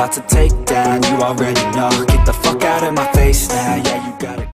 about to take down, you already know. Get the fuck out of my face now,